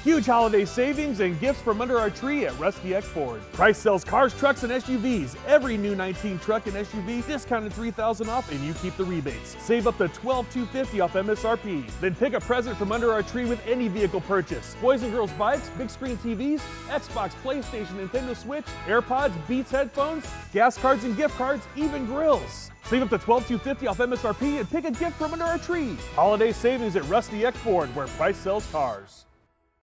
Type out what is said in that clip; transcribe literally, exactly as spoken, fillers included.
Huge holiday savings and gifts from under our tree at Rusty X Ford. Price sells cars, trucks, and S U Vs. Every new nineteen truck and S U V discounted three thousand dollars off, and you keep the rebates. Save up to twelve thousand two hundred fifty dollars off M S R P. Then pick a present from under our tree with any vehicle purchase. Boys and girls bikes, big screen T Vs, Xbox, PlayStation, Nintendo Switch, AirPods, Beats headphones, gas cards and gift cards, even grills. Save up to twelve thousand two hundred fifty dollars off M S R P and pick a gift from under our tree. Holiday savings at Rusty X Ford, where price sells cars.